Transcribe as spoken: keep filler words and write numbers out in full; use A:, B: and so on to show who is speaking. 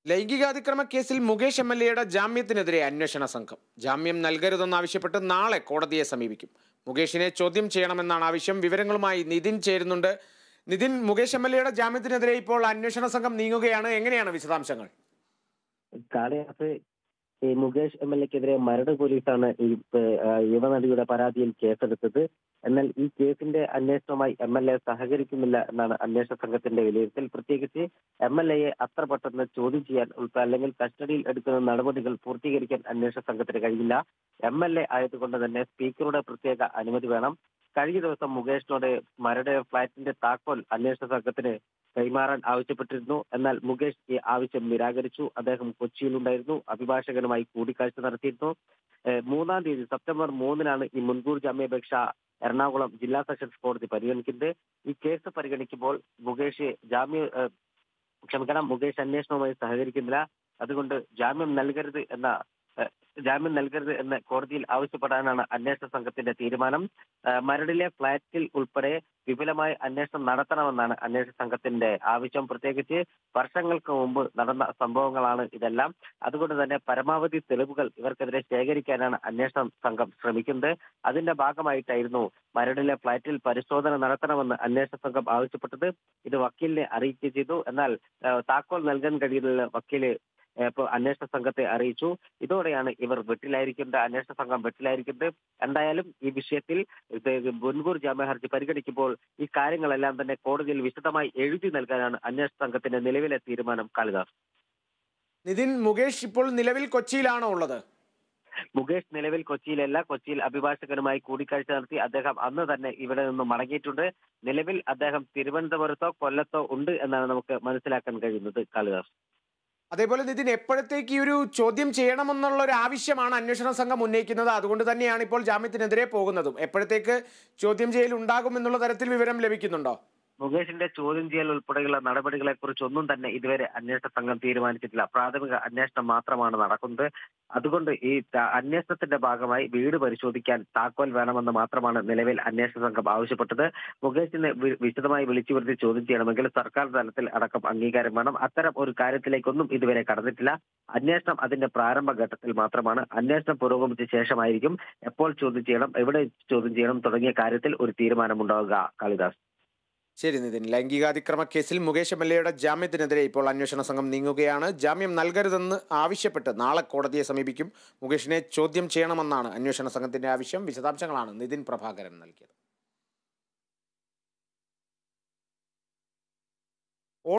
A: ലൈംഗികാതിക്രമ കേസിൽ Mukesh M L എയുടെ ജാമ്യത്തിനെതിരെ അന്വേഷണ സംഘം ജാമ്യം നൽകരുതെന്നാവശ്യപ്പെട്ട് നാളെ കോടതിയെ സമീപിക്കും. മുകേഷിനെ ചോദ്യം ചെയ്യണമെന്നാണ് ആവശ്യം. വിവരങ്ങളുമായി നിതിൻ ചേരുന്നുണ്ട്. നിതിൻ, മുകേഷ് എം എൽ എയുടെ ജാമ്യത്തിനെതിരെ ഇപ്പോൾ അന്വേഷണ സംഘം നീങ്ങുകയാണ്. എങ്ങനെയാണ് വിശദാംശങ്ങൾ?
B: കാളിദാസ് ഈ മുകേഷ് എം എൽ എക്കെതിരെ മരട് പോലീസാണ് ഈ യുവനടിയുടെ പരാതിയിൽ കേസെടുത്തത്. എന്നാൽ ഈ കേസിന്റെ അന്വേഷണവുമായി എം എൽ എ സഹകരിക്കുന്നില്ല എന്നാണ് അന്വേഷണ സംഘത്തിന്റെ വിലയിരുത്തൽ. പ്രത്യേകിച്ച് എം എൽ എയെ അത്ര പെട്ടെന്ന് ചോദ്യം ചെയ്യാൻ അല്ലെങ്കിൽ കസ്റ്റഡിയിൽ എടുക്കുന്ന നടപടികൾ പൂർത്തീകരിക്കാൻ അന്വേഷണ സംഘത്തിന് കഴിയില്ല. എം എൽ എ ആയതുകൊണ്ട് തന്നെ സ്പീക്കറുടെ പ്രത്യേക അനുമതി വേണം. കഴിഞ്ഞ ദിവസം മുകേഷിനോട് മരട് ഫ്ളാറ്റിന്റെ താക്കോൽ അന്വേഷണ സംഘത്തിന് കൈമാറാൻ ആവശ്യപ്പെട്ടിരുന്നു. എന്നാൽ മുകേഷ് ഈ ആവശ്യം നിരാകരിച്ചു. അദ്ദേഹം കൊച്ചിയിലുണ്ടായിരുന്നു. അഭിഭാഷകനുമായി കൂടിക്കാഴ്ച നടത്തിയിരുന്നു. മൂന്നാം തീയതി സെപ്റ്റംബർ മൂന്നിനാണ് ഈ മുൻകൂർ ജാമ്യാപേക്ഷ എറണാകുളം ജില്ലാ സെഷൻസ് കോടതി പരിഗണിക്കുന്നത്. ഈ കേസ് പരിഗണിക്കുമ്പോൾ മുകേഷ് ജാമ്യ ക്ഷമിക്കണം മുകേഷ് അന്വേഷണവുമായി സഹകരിക്കുന്നില്ല. അതുകൊണ്ട് ജാമ്യം നൽകരുത് എന്ന ജാമ്യം നൽകരുത് എന്ന് കോടതിയിൽ ആവശ്യപ്പെടാനാണ് അന്വേഷണ സംഘത്തിന്റെ തീരുമാനം. മരടിലെ ഫ്ളാറ്റിൽ ഉൾപ്പെടെ വിപുലമായ അന്വേഷണം നടത്തണമെന്നാണ് അന്വേഷണ സംഘത്തിന്റെ ആവശ്യം. പ്രത്യേകിച്ച് വർഷങ്ങൾക്ക് മുമ്പ് നടന്ന സംഭവങ്ങളാണ് ഇതെല്ലാം. അതുകൊണ്ട് തന്നെ പരമാവധി തെളിവുകൾ ഇവർക്കെതിരെ ശേഖരിക്കാനാണ് അന്വേഷണ സംഘം ശ്രമിക്കുന്നത്. അതിന്റെ ഭാഗമായിട്ടായിരുന്നു മരടിലെ ഫ്ളാറ്റിൽ പരിശോധന നടത്തണമെന്ന് അന്വേഷണ സംഘം ആവശ്യപ്പെട്ടത്. ഇത് വക്കീലിനെ അറിയിക്കുകയും ചെയ്തു. എന്നാൽ താക്കോൽ നൽകാൻ കഴിയുന്ന വക്കീല് ഇപ്പോൾ അന്വേഷണ സംഘത്തെ അറിയിച്ചു. ഇതോടെയാണ് ഇവർ വെട്ടിലായിരിക്കുന്നത്, അന്വേഷണ സംഘം വെട്ടിലായിരിക്കുന്നത്. എന്തായാലും ഈ വിഷയത്തിൽ മുൻകൂർ ജാമ്യ ഹർജി പരിഗണിക്കുമ്പോൾ ഈ കാര്യങ്ങളെല്ലാം തന്നെ കോടതിയിൽ വിശദമായി എഴുതി നൽകാനാണ് അന്വേഷണ സംഘത്തിന്റെ നിലവിലെ തീരുമാനം. കാളിദാസ്,
A: നിതിൻ, മുകേഷ് ഇപ്പോൾ നിലവിൽ കൊച്ചിയിലാണോ ഉള്ളത്?
B: മുകേഷ് നിലവിൽ കൊച്ചിയിലല്ല. കൊച്ചിയിൽ അഭിഭാഷകനുമായി കൂടിക്കാഴ്ച നടത്തി അദ്ദേഹം അന്ന് തന്നെ ഇവിടെ നിന്ന് മടങ്ങിയിട്ടുണ്ട്. നിലവിൽ അദ്ദേഹം തിരുവനന്തപുരത്തോ കൊല്ലത്തോ ഉണ്ട് എന്നാണ് നമുക്ക് മനസ്സിലാക്കാൻ കഴിയുന്നത്. കാളിദാസ്,
A: അതേപോലെ നിതിൻ, എപ്പോഴത്തേക്ക് ഈ ഒരു ചോദ്യം ചെയ്യണമെന്നുള്ള ഒരു ആവശ്യമാണ് അന്വേഷണ സംഘം ഉന്നയിക്കുന്നത്. അതുകൊണ്ട് തന്നെയാണ് ഇപ്പോൾ ജാമ്യത്തിനെതിരെ പോകുന്നതും. എപ്പോഴത്തേക്ക് ചോദ്യം ചെയ്യൽ ഉണ്ടാകും എന്നുള്ള തരത്തിൽ വിവരം ലഭിക്കുന്നുണ്ടോ?
B: മുകേഷിന്റെ ചോദ്യം ചെയ്യൽ ഉൾപ്പെടെയുള്ള നടപടികളെ കുറിച്ചൊന്നും തന്നെ ഇതുവരെ അന്വേഷണ സംഘം തീരുമാനിച്ചിട്ടില്ല. പ്രാഥമിക അന്വേഷണം മാത്രമാണ് നടക്കുന്നത്. അതുകൊണ്ട് ഈ അന്വേഷണത്തിന്റെ ഭാഗമായി വീട് പരിശോധിക്കാൻ താക്കോൽ വേണമെന്ന് മാത്രമാണ് നിലവിൽ അന്വേഷണ സംഘം ആവശ്യപ്പെട്ടത്. മുകേഷിനെ വിശദമായി വിളിച്ചു വരുത്തി ചോദ്യം ചെയ്യണമെങ്കിൽ സർക്കാർ തലത്തിൽ അടക്കം അംഗീകാരം വേണം. അത്തരം ഒരു കാര്യത്തിലേക്കൊന്നും ഇതുവരെ കടന്നിട്ടില്ല. അന്വേഷണം അതിന്റെ പ്രാരംഭഘട്ടത്തിൽ മാത്രമാണ്. അന്വേഷണം പുരോഗമിച്ച ശേഷമായിരിക്കും എപ്പോൾ ചോദ്യം ചെയ്യണം, എവിടെ ചോദ്യം ചെയ്യണം തുടങ്ങിയ കാര്യത്തിൽ ഒരു തീരുമാനമുണ്ടാവുക. കാളിദാസ്,
A: ശരി നിതിൻ. ലൈംഗികാതിക്രമ കേസിൽ മുകേഷ് എം എൽ എയുടെ ജാമ്യത്തിനെതിരെ ഇപ്പോൾ അന്വേഷണ സംഘം നീങ്ങുകയാണ്. ജാമ്യം നൽകരുതെന്ന് ആവശ്യപ്പെട്ട് നാളെ കോടതിയെ സമീപിക്കും. മുകേഷിനെ ചോദ്യം ചെയ്യണമെന്നാണ് അന്വേഷണ സംഘത്തിന്റെ ആവശ്യം. വിശദാംശങ്ങളാണ് നിതിൻ പ്രഭാകരൻ നൽകിയത്.